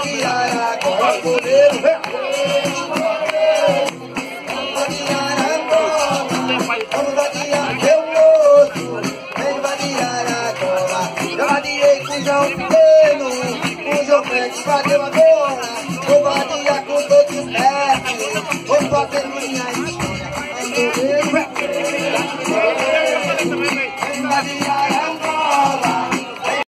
vadiar agora o poder. Vamos vadiar meu moço, vem vadiar agora. Eu vadiei com o João Pequeno, o João Pérez bateu agora. Vou vadiar com todos os pés, vou fazer minha história. Vem vadiar